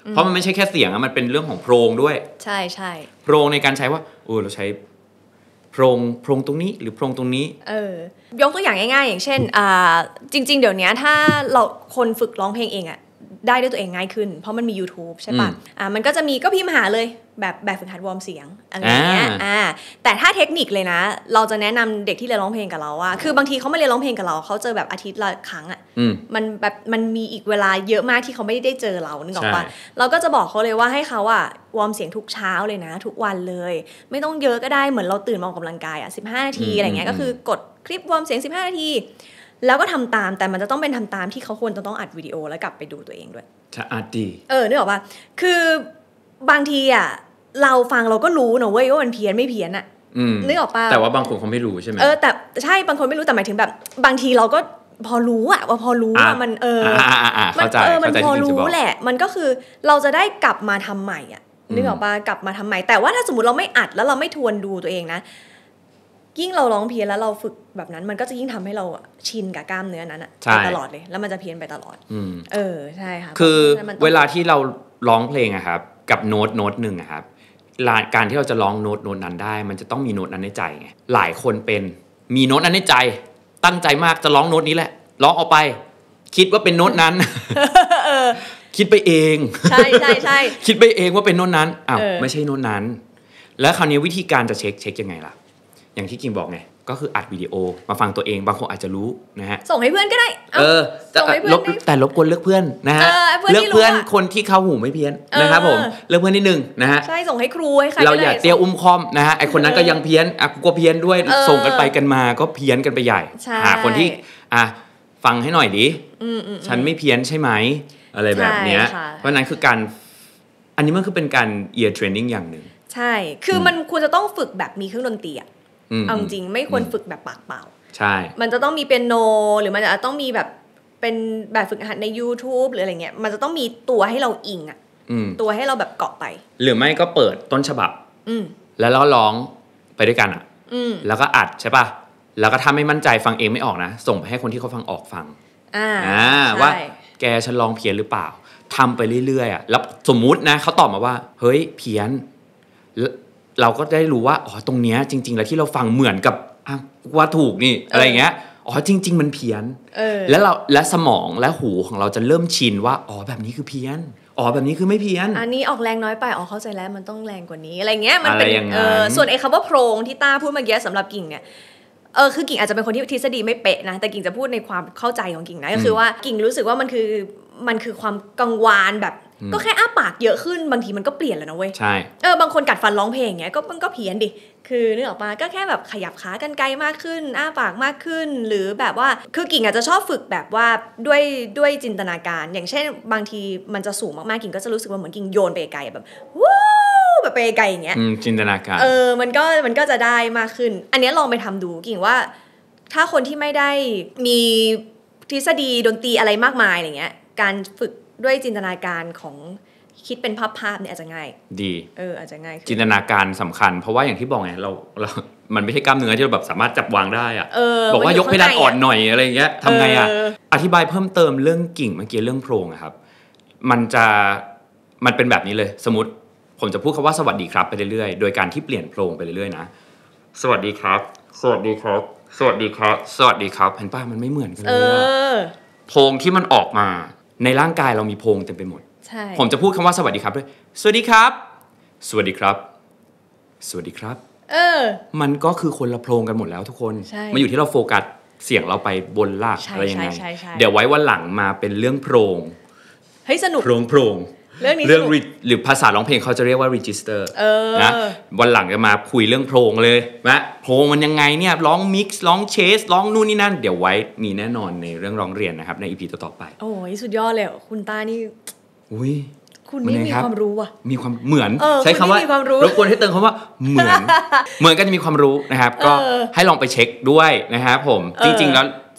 เพราะมันไม่ใช่แค่เสียงอะมันเป็นเรื่องของโพรงด้วย
ใช่ใช่
โพรงในการใช้ว่าโอ้เราใช้โพรงโพรงตรงนี้หรือโพรงตรงนี้
เออยกตัวอย่างง่ายๆอย่างเช่นอ่าจริงๆเดี๋ยวนี้ถ้าเราคนฝึกร้องเพลงเองอะได้ด้วยตัวเองง่ายขึ้นเพราะมันมี YouTube ใช่ป่ะอ่ามันก็จะมีก็พิมพ์หาเลยแบบแบบฝึกหัดวอร์มเสียงอะไรอย่างเงี้ยอ่าแต่ถ้าเทคนิคเลยนะเราจะแนะนำเด็กที่เรียนร้องเพลงกับเราว่าคือบางทีเขาไม่เรียนร้องเพลงกับเราเขาเจอแบบอาทิตย์ละครั้งอ่ะมันแบบมันมีอีกเวลาเยอะมากที่เขาไม่ได้เจอเรานึกออกป่ะเราก็จะบอกเขาเลยว่าให้เขาอ่ะวอร์มเสียงทุกเช้าเลยนะทุกวันเลยไม่ต้องเยอะก็ได้เหมือนเราตื่นมาออกกำลังกายอ่ะสิบห้านาทีอะไรเงี้ยก็คือกดคลิปวอร์มเสียงสิบห้านาทีแล้วก็ทำตามแต่มันจะต้องเป็นทำตามที่เขาควรจะต้องอัดวิดีโอแล้วกลับไปดูตัวเองด้วย
จะอัดดี
เออนึกออกป่ะคือบางทีอ่ะเราฟังเราก็รู้นะเว้ยว่ามันเพี้ยนไม่เพี้ยนอ่ะนึกออกป่ะ
แต่ว่าบางคนเขาไม่รู้ใช่ไหม
เออแต่ใช่บางคนไม่รู้แต่หมายถึงแบบบางทีเราก็พอรู้อ่ะว่าพอรู้ว่ามันเออ
มัน
เออมันพอรู้แหละมันก็คือเราจะได้กลับมาทำใหม่อ่ะนึกออกป่ะกลับมาทำใหม่แต่ว่าถ้าสมมติเราไม่อัดแล้วเราไม่ทวนดูตัวเองนะยิ่งเราร้องเพี้ยนแล้วเราฝึกแบบนั้นมันก็จะยิ่งทำให้เราชินกับกล้ามเนื้อนั้นอะไปตลอดเลยแล้วมันจะเพี้ยนไปตลอดเออใช่ค่ะ
คือเวลาที่เราร้องเพลงอะครับกับโน้ตโน้ตหนึ่งอะครับการที่เราจะร้องโน้ตโน้ตนั้นได้มันจะต้องมีโน้ตนั้นในใจไงหลายคนเป็นมีโน้ตนั้นในใจตั้งใจมากจะร้องโน้ตนี้แหละร้องออกไปคิดว่าเป็นโน้ตนั้นคิดไปเอง
ใช่ใช่ใช่
คิดไปเองว่าเป็นโน้ตนั้นอ้าวไม่ใช่โน้ตนั้นแล้วคราวนี้วิธีการจะเช็คเช็คยังไงล่ะอย่างที่กิงบอกไงก็คืออัดวิดีโอมาฟังตัวเองบางคนอาจจะรู้นะฮะ
ส่งให้เพื่อนก็ได้
เออลบแต่ลบกวนเลือกเพื่อนนะฮะเลือกเพื่อนคนที่เข้าหูไม่เพี้ยนนะครับผมเลือกเพื่อนนิดนึงนะฮะ
ใช่ส่งให้ครูให้ใคร
เราอย่าเตี้ยอุ้มคอมนะฮะไอคนนั้นก็ยังเพี้ยนอ่ะกูก็เพี้ยนด้วยส่งกันไปกันมาก็เพี้ยนกันไปใหญ่หาคนที่อ่ะฟังให้หน่อยดิฉันไม่เพี้ยนใช่ไหมอะไรแบบเนี้ยเพราะนั้นคือการอันนี้มันคือเป็นการ ear training อย่างหนึ่ง
ใช่คือมันควรจะต้องฝึกแบบมีเครื่องดนตรีอ่ะเอาจริงไม่ควรฝึกแบบปากเปล่า
ใช่
มันจะต้องมีเปียโนหรือมันจะต้องมีแบบเป็นแบบฝึกหัดใน YouTube หรืออะไรเงี้ยมันจะต้องมีตัวให้เราอิงอ่ะตัวให้เราแบบเกาะไป
หรือไม่ก็เปิดต้นฉบับแล้วเราร้องไปด้วยกันอ่ะแล้วก็อัดใช่ป่ะแล้วก็ถ้าไม่มั่นใจฟังเองไม่ออกนะส่งไปให้คนที่เขาฟังออกฟัง
อ่า
ว่าแกฉันร้องเพี้ยนหรือเปล่าทำไปเรื่อยๆอ่ะแล้วสมมุตินะเขาตอบมาว่าเฮ้ยเพี้ยนเราก็ได้รู้ว่าอ๋อตรงเนี้ยจริงๆแล้วที่เราฟังเหมือนกับอ่ะว่าถูกนี่อะไรเงี้ยอ๋อจริงๆมันเพี้ยนแล้วเราและสมองและหูของเราจะเริ่มชินว่าอ๋อแบบนี้คือเพี้ยนอ๋อแบบนี้คือไม่เพี้ยน
อันนี้ออกแรงน้อยไปอ๋อเข้าใจแล้วมันต้องแรงกว่านี้อะไรเงี้ยมันเป็นเออส่วนไอ้คำว่าโพรงที่ต้าพูดเมื่อกี้สำหรับกิ่งเนี่ยเออคือกิ่งอาจจะเป็นคนที่ทฤษฎีไม่เป๊ะนะแต่กิ่งจะพูดในความเข้าใจของกิ่งนะก็คือว่ากิ่งรู้สึกว่ามันคือมันคือความกังวานแบบก็แค่อ้าปากเยอะขึ้นบางทีมันก็เปลี่ยนแล้วนะเว้ย
ใช่
เออบางคนกัดฟันร้องเพลงอย่างเงี้ยก็มันก็เพี้ยนดิคือนึกออกมาก็แค่แบบขยับขากันไกลมากขึ้นอ้าปากมากขึ้นหรือแบบว่าคือกิ่งอาจจะชอบฝึกแบบว่าด้วยด้วยจินตนาการอย่างเช่นบางทีมันจะสูงมากๆกิ่งก็จะรู้สึกว่าเหมือนกิ่งโยนไปไกลแบบวู้แบบไปไกลอย่างเงี้ย
จินตนาการ
เออมันก็มันก็จะได้มากขึ้นอันนี้ลองไปทำดูกิ่งว่าถ้าคนที่ไม่ได้มีทฤษฎีดนตรีอะไรมากมายอะไรเงี้ยการฝึกด้วยจินตนาการของคิดเป็นภาพๆเนี่ยอาจจะง่าย
ดี
เอออาจจะง่าย
จินตนาการสำคัญเพราะว่าอย่างที่บอกไงเราเรามันไม่ใช่กล้ามเนื้อที่เราแบบสามารถจับวางได้อะบอกว่ายกเพดานอ่อนหน่อยอะไรอย่างเงี้ยทำไงอะอธิบายเพิ่มเติมเรื่องกิ่งเมื่อกี้เรื่องโพรงอะครับมันจะมันเป็นแบบนี้เลยสมมติผมจะพูดคำว่าสวัสดีครับไปเรื่อยๆโดยการที่เปลี่ยนโพรงไปเรื่อยๆนะสวัสดีครับสวัสดีครับสวัสดีครับสวัสดีครับเห็นป่ะมันไม่เหมือนกันเลยโพรงที่มันออกมาในร่างกายเรามีโพรงเต็มไปหมดผมจะพูดคำว่าสวัสดีครับด้วยสวัสดีครับสวัสดีครับสวัสดีครับ
เออ
มันก็คือคนละโพรงกันหมดแล้วทุกคนมันอยู่ที่เราโฟกัสเสียงเราไปบนล่างอะไรยังไงเดี๋ยวไว้วันหลังมาเป็นเรื่องโพรง
เฮ้ยสนุก
โพรงโพรง
เรื่องนี้
เรื่องหรือภาษาร้องเพลงเขาจะเรียกว่า register นะวันหลังจะมาคุยเรื่องโพรงเลยนะโพรงมันยังไงเนี่ยร้องมิกซ์ร้องเชสร้องนู่นนี่นั่นเดี๋ยวไว้มีแน่นอนในเรื่องร้องเรียนนะครับใน อี พี ต่อๆไป
โอ้ยสุดยอดเลยคุณต้านี่
อุ้ย
คุณนี่มีความรู้อ่ะ
มีความเหมือนใช้คำว่ารบกวนให้เติมคำว่าเหมือนเหมือนกันจะมีความรู้นะครับก็ให้ลองไปเช็คด้วยนะครับผมจริงๆแล้ว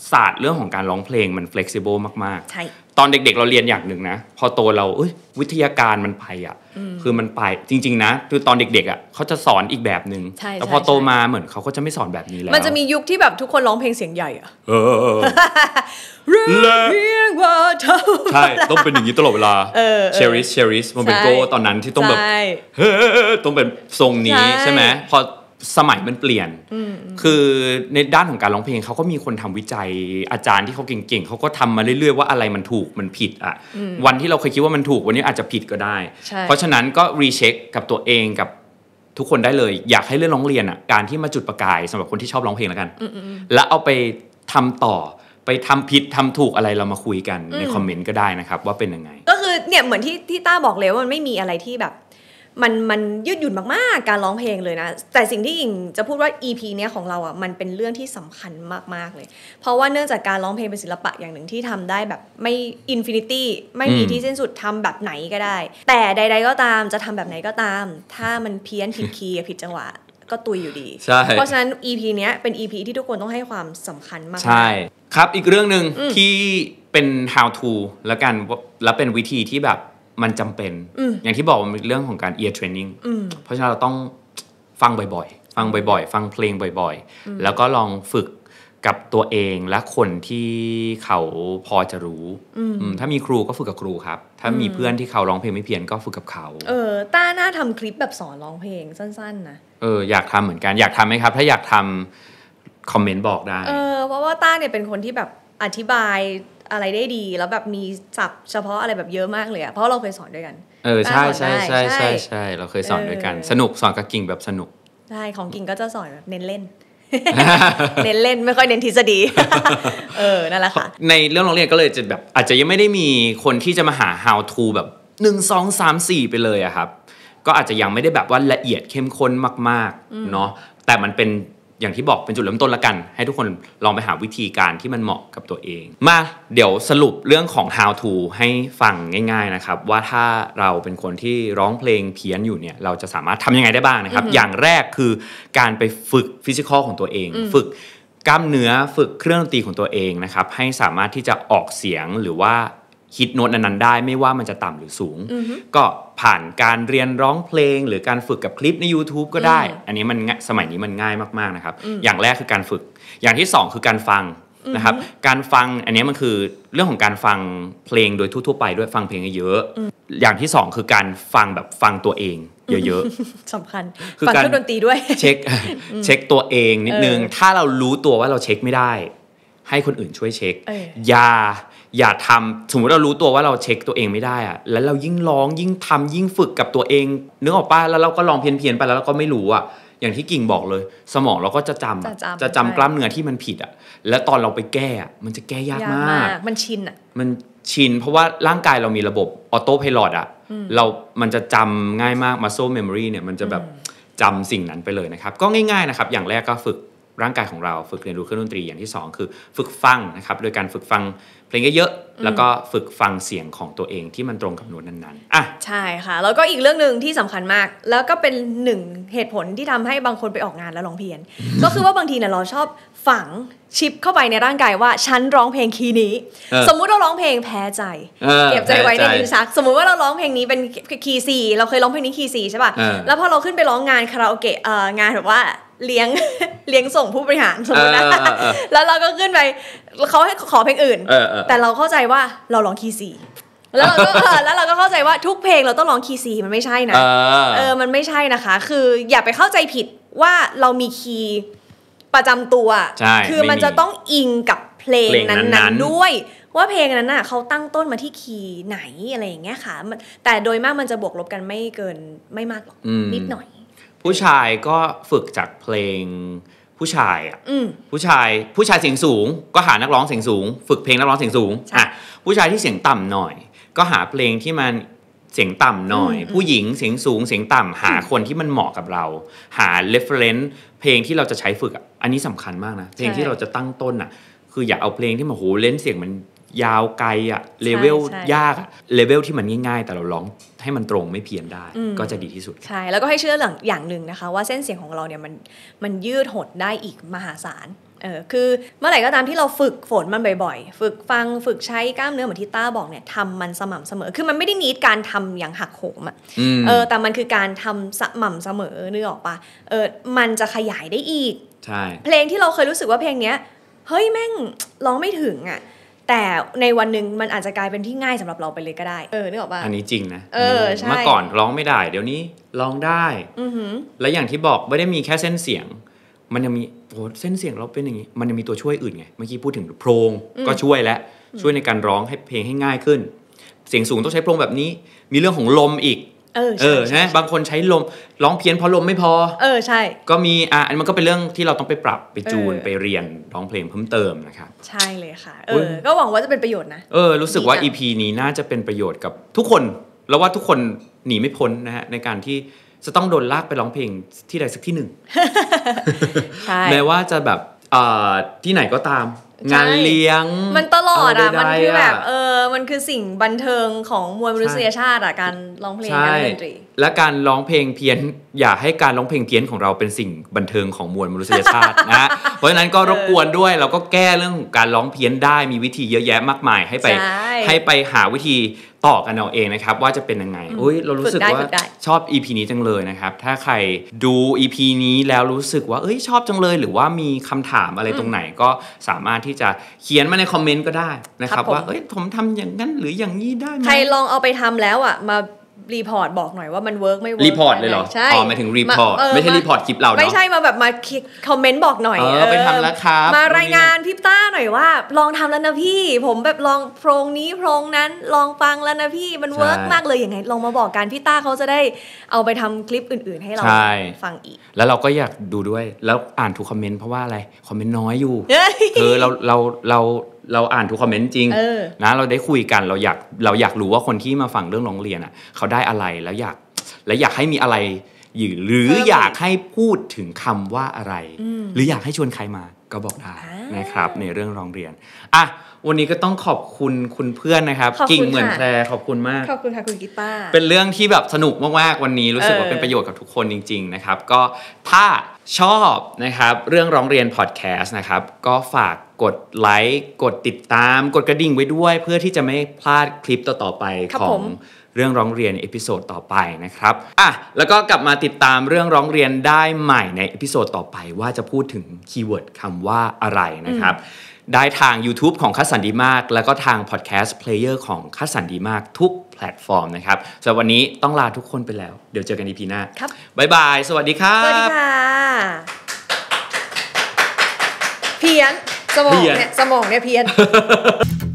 ศาสตร์เรื่องของการร้องเพลงมัน flexible มาก
ๆใช่
ตอนเด็กๆเราเรียนอย่างหนึ่งนะพอโตเราเอ้ยวิทยาการมันไปอ่ะคือมันไปจริงๆนะคือตอนเด็กๆอ่ะเขาจะสอนอีกแบบนึงแต่พอโตมาเหมือนเขาก็จะไม่สอนแบบนี้แล้ว
มันจะมียุคที่แบบทุกคนร้องเพลงเสียงใหญ่อ่ะ
เออเรื่องว่าเธอใช่ต้องเป็นอย่างนี้ตลอดเวลาเชริสเชริสมันเป็นโก้ตอนนั้นที่ต้องแบบเฮ้ต้องเป็นทรงนี้ใช่ไหมพอสมัยมันเปลี่ยนคือในด้านของการร้องเพลงเขาก็มีคนทำวิจัยอาจารย์ที่เขาเก่งๆเขาก็ทำมาเรื่อยๆว่าอะไรมันถูกมันผิดอ่ะวันที่เราเคยคิดว่ามันถูกวันนี้อาจจะผิดก็ได้เพราะฉะนั้นก็รีเช็คกับตัวเองกับทุกคนได้เลยอยากให้เรื่องร้องเรียนอ่ะการที่มาจุดประกายสำหรับคนที่ชอบร้องเพลงแล้วกันแล้วเอาไปทำต่อไปทำผิดทำถูกอะไรเรามาคุยกันในคอมเมนต์ก็ได้นะครับว่าเป็นยังไง
ก็คือเนี่ยเหมือนที่ที่ต้าบอกเลยว่ามันไม่มีอะไรที่แบบมันมันยืดหยุ่นมากๆการร้องเพลงเลยนะแต่สิ่งที่อิงจะพูดว่า อี พี เนี้ยของเราอ่ะมันเป็นเรื่องที่สำคัญมากๆเลยเพราะว่าเนื่องจากการร้องเพลงเป็นศิลปะอย่างหนึ่งที่ทำได้แบบไม่อินฟินิตี้ไม่มีที่สิ้นสุดทำแบบไหนก็ได้แต่ใดๆก็ตามจะทำแบบไหนก็ตามถ้ามันเพี้ยนผิดคีย์ผิดจังหวะก็ตุยอยู่ดีเพราะฉะนั้น อี พี เนี้ยเป็น อี พี ที่ทุกคนต้องให้ความสำคัญมาก
ใช่ครับอีกเรื่องนึงที่เป็น how to แล้วกันแล้วเป็นวิธีที่แบบมันจำเป็น อ, อย่างที่บอกมันเป็นเรื่องของการ ear training เพราะฉะนั้นเราต้องฟังบ่อยๆฟังบ่อยๆฟังเพลงบ่อยๆแล้วก็ลองฝึกกับตัวเองและคนที่เขาพอจะรู้ถ้ามีครูก็ฝึกกับครูครับถ้ามีเพื่อนที่เขาร้องเพลงไม่เพี้ยนก็ฝึกกับเขา
เออต้าน่าทำคลิปแบบสอนร้องเพลงสั้นๆนะ
เอออยากทำเหมือนกันอยากทำไหมครับถ้าอยากทำคอมเมนต์บอกได้
เออเพราะว่าต้าเนี่ยเป็นคนที่แบบอธิบายอะไรได้ดีแล้วแบบมีศัพท์เฉพาะอะไรแบบเยอะมากเลยอะเพราะเราเคยสอนด้วยกัน
เออใช่ใช่ใช่ใช่ใช่เราเคยสอนด้วยกันสนุกสอนกับกิ่งแบบสนุก
ใช่ของกิ่งก็จะสอนแบบเน้นเล่น เน้นเล่นไม่ค่อยเน้นทฤษฎีเออนั่นแหละค่ะ
ในเรื่องโรงเรียนก็เลยจะแบบอาจจะยังไม่ได้มีคนที่จะมาหา how to แบบหนึ่ง สอง สาม สี่ไปเลยอะครับก็อาจจะยังไม่ได้แบบว่าละเอียดเข้มข้นมากๆเนาะแต่มันเป็นอย่างที่บอกเป็นจุดเริ่มต้นละกันให้ทุกคนลองไปหาวิธีการที่มันเหมาะกับตัวเองมาเดี๋ยวสรุปเรื่องของ how to ให้ฟังง่ายๆนะครับว่าถ้าเราเป็นคนที่ร้องเพลงเพี้ยนอยู่เนี่ยเราจะสามารถทำยังไงได้บ้างนะครับ อย่างแรกคือการไปฝึกฟิสิกอลของตัวเองฝึกกล้ามเนื้อฝึกเครื่องดนตรีของตัวเองนะครับให้สามารถที่จะออกเสียงหรือว่าฮิตโน้ตนั้นๆได้ไม่ว่ามันจะต่ำหรือสูงก็ผ่านการเรียนร้องเพลงหรือการฝึกกับคลิปใน YouTube ก็ได้อันนี้มันสมัยนี้มันง่ายมากๆนะครับอย่างแรกคือการฝึกอย่างที่สองคือการฟังนะครับการฟังอันนี้มันคือเรื่องของการฟังเพลงโดยทั่วๆไปด้วยฟังเพลงเยอะอย่างที่สองคือการฟังแบบฟังตัวเองเยอะ
ๆสำคัญฟังเครื่องดนตรีด้วย
เช็คเช็คตัวเองนิดนึงถ้าเรารู้ตัวว่าเราเช็คไม่ได้ให้คนอื่นช่วยเช็คอย่าอย่าทำสมมติเรารู้ตัวว่าเราเช็คตัวเองไม่ได้อะแล้วเรายิ่งร้องยิ่งทำยิ่งฝึกกับตัวเองนึกออกป่ะแล้วเราก็ลองเพี้ยนๆไปแล้วเราก็ไม่รู้อะอย่างที่กิ่งบอกเลยสมองเราก็จะจำจะจำกล้ามเนื้อที่มันผิดอะแล้วตอนเราไปแก้อะมันจะแก้ยากมาก
มันชินอะ
มันชินเพราะว่าร่างกายเรามีระบบออโต้ไพลอตอะเรามันจะจำง่ายมาก muscle memory เนี่ยมันจะแบบจำสิ่งนั้นไปเลยนะครับก็ง่ายๆนะครับอย่างแรกก็ฝึกร่างกายของเราฝึกเรียนรู้เครื่องดนตรีอย่างที่สองคือฝึกฟังนะครับโดยการฝึกฟังเพลงเยอะๆแล้วก็ฝึกฟังเสียงของตัวเองที่มันตรงกับโน้ตนั้นๆอ่ะ
ใช่ค่ะแล้วก็อีกเรื่องนึงที่สำคัญมากแล้วก็เป็นหนึ่งเหตุผลที่ทำให้บางคนไปออกงานแล้วร้องเพี้ยน ก็คือว่าบางทีเนี่ยเราชอบฝังชิปเข้าไปในร่างกายว่าฉันร้องเพลงคีย์นี้สมมุติเราร้องเพลงแพ้ใจเก็บใจไว้ในลิ้นชักสมมุติว่าเราร้องเพลงนี้เป็นคีย์ซีเราเคยร้องเพลงนี้คีย์ซีใช่ป่ะแล้วพอเราขึ้นไปร้องงานคาราโอเกะเอ่องานแบบว่าเลี้ยงเลี้ยงส่งผู้บริหารสมมตินะแล้วเราก็ขึ้นไปเขาให้ขอเพลงอื่นแต่เราเข้าใจว่าเราร้องคีย์ซีแล้วเราก็แล้วเราก็เข้าใจว่าทุกเพลงเราต้องร้องคีย์ซีมันไม่ใช่นะเออมันไม่ใช่นะคะคืออย่าไปเข้าใจผิดว่าเรามีคีย์ประจำตัวคือมันจะต้องอิงกับเพลงนั้นๆด้วยว่าเพลงนั้นน่ะเขาตั้งต้นมาที่คีย์ไหนอะไรอย่างเงี้ยค่ะแต่โดยมากมันจะบวกลบกันไม่เกินไม่มากหรอกนิดหน่อย
ผู้ชายก็ฝึกจากเพลงผู้ชายอ่ะผู้ชายผู้ชายเสียงสูงก็หานักร้องเสียงสูงฝึกเพลงนักร้องเสียงสูงอ่ะผู้ชายที่เสียงต่ำหน่อยก็หาเพลงที่มันเสียงต่ำหน่อยผู้หญิงเสียงสูงเสียงต่ำหาคนที่มันเหมาะกับเราหา reference เพลงที่เราจะใช้ฝึกอ่ะอันนี้สำคัญมากนะเพลงที่เราจะตั้งต้นอ่ะคืออย่าเอาเพลงที่มันโหเล่นเสียงมันยาวไกลอะเลเวลยากอะเลเวลที่มันง่ายๆแต่เราร้องให้มันตรงไม่เพี้ยนได้ก็จะดีที่สุด
ใช่แล้วก็ให้เชื่ออย่างหนึ่งนะคะว่าเส้นเสียงของเราเนี่ยมันมันยืดหดได้อีกมหาศาลเออคือเมื่อไหร่ก็ตามที่เราฝึกฝนมันบ่อยๆฝึกฟังฝึกใช้กล้ามเนื้อเหมือนที่ต้าบอกเนี่ยทำมันสม่ำเสมอคือมันไม่ได้นิดการทำอย่างหักโหมอ่ะเออแต่มันคือการทำสม่ำเสมอนึกออกปะเออมันจะขยายได้อีก
ใช่
เพลงที่เราเคยรู้สึกว่าเพลงเนี้ยเฮ้ยแม่งร้องไม่ถึงอ่ะแต่ในวันหนึ่งมันอาจจะกลายเป็นที่ง่ายสำหรับเราไปเลยก็ได้เออนึกออกป่ะ
อันนี้จริงนะ
เออใช่
เมื่อก่อนร้องไม่ได้เดี๋ยวนี้ร้องได้
อือหือ
และอย่างที่บอกไม่ได้มีแค่เส้นเสียงมันยังมีโอ้เส้นเสียงเราเป็นอย่างนี้มันยังมีตัวช่วยอื่นไงเมื่อกี้พูดถึงโพรงก็ช่วยแล้วช่วยในการร้องให้เพลงให้ง่ายขึ้นเสียงสูงต้องใช้โพรงแบบนี้มีเรื่องของลมอีก
เออ
เออใช่ไหมบางคนใช้ลมร้องเพี้ยนเพราะลมไม่พอ
เออใช่
ก็มีอ่ะอันมันก็เป็นเรื่องที่เราต้องไปปรับไปจูนไปเรียนร้องเพลงเพิ่มเติมนะครับ
ใช่เลยค่ะเออก็หวังว่าจะเป็นประโยชน์นะ
เออรู้สึกว่า อี พี นี้น่าจะเป็นประโยชน์กับทุกคนแล้วว่าทุกคนหนีไม่พ้นนะฮะในการที่จะต้องโดนลากไปร้องเพลงที่ใดสักที่หนึ่ง
ใช่
แม้ว่าจะแบบที่ไหนก็ตามงานเลี้ยง
มันตลอดอ่ะมันคือแบบเออมันคือสิ่งบันเทิงของมวลมนุษยชาติอ่ะการร้องเพลงการเล่นดนตรี
และการร้องเพลงเพี้ยนอย่าให้การร้องเพลงเพี้ยนของเราเป็นสิ่งบันเทิงของมวลมนุษยชาตินะเพราะฉะนั้นก็รบกวนด้วยเราก็แก้เรื่องการร้องเพี้ยนได้มีวิธีเยอะแยะมากมายให้ไปให้ไปหาวิธีต่อกันเอาเองนะครับว่าจะเป็นยังไงอุ้ยเรารู้สึกว่าชอบ อี พี นี้จังเลยนะครับถ้าใครดู อี พี นี้แล้วรู้สึกว่าเอ้ยชอบจังเลยหรือว่ามีคำถามอะไรตรงไหนก็สามารถที่จะเขียนมาในคอมเมนต์ก็ได้นะครับว่าเอ้ยผมทำอย่างนั้นหรืออย่างนี้ได้ไหม
ใครลองเอาไปทำแล้วอ่ะมารีพอร์ตบอกหน่อยว่ามันเวิร์กไม่เวิร์ก
รีพอร์ตเลยเหรออ๋อหมายถึงรีพอร์ตไม่ใช่รีพอร์ตคลิปเราเนาะ
ไม่ใช่มาแบบมาคอมเมนต์บอกหน่อย
เออไปทำแล้วครับ
มารายงานพี่ต้าหน่อยว่าลองทำแล้วนะพี่ผมแบบลองโพรงนี้โพรงนั้นลองฟังแล้วนะพี่มันเวิร์กมากเลยอย่างไงลองมาบอกกันพี่ต้าเขาจะได้เอาไปทำคลิปอื่นๆให้เราฟังอีก
แล้วเราก็อยากดูด้วยแล้วอ่านทุกคอมเมนต์เพราะว่าอะไรคอมเมนต์น้อยอยู่เออเราเราเราเราอ่านทุกคอมเมนต์จริงนะเราได้คุยกันเราอยากเราอยากรู้ว่าคนที่มาฟังเรื่องร้องเรียนอ่ะเขาได้อะไรแล้วอยากและอยากให้มีอะไรอยู่หรืออยากให้พูดถึงคำว่าอะไรหรืออยากให้ชวนใครมาก็บอกได้นะครับในเรื่องร้องเรียนอ่ะวันนี้ก็ต้องขอบคุณคุณเพื่อนนะครับกิ่งเหมือนแพรขอบคุณมาก
ขอบคุณค่ะคุณกีตาร์
เป็นเรื่องที่แบบสนุกมากๆวันนี้รู้สึกว่าเป็นประโยชน์กับทุกคนจริงๆนะครับก็ถ้าชอบนะครับเรื่องร้องเรียนพอดแคสต์นะครับก็ฝากกดไลค์กดติดตามกดกระดิ่งไว้ด้วยเพื่อที่จะไม่พลาดคลิปต่อๆไปของเรื่องร้องเรียนเอพิโซดต่อไปนะครับอ่ะแล้วก็กลับมาติดตามเรื่องร้องเรียนได้ใหม่ในเอพิโซดต่อไปว่าจะพูดถึงคีย์เวิร์ดคำว่าอะไรนะครับได้ทาง YouTube ของคัสสันดีมากแล้วก็ทาง Podcast Player ของคัสสันดีมากทุกแพลตฟอร์มนะครับสำหรับวันนี้ต้องลาทุกคนไปแล้วเดี๋ยวเจอกัน อี พี หน้าครับบ๊ายบายสวัสดีครับ
สวัสดีค่ะเพี้ยนสมองเนี่ยสมองเนี่ยเพี้ยน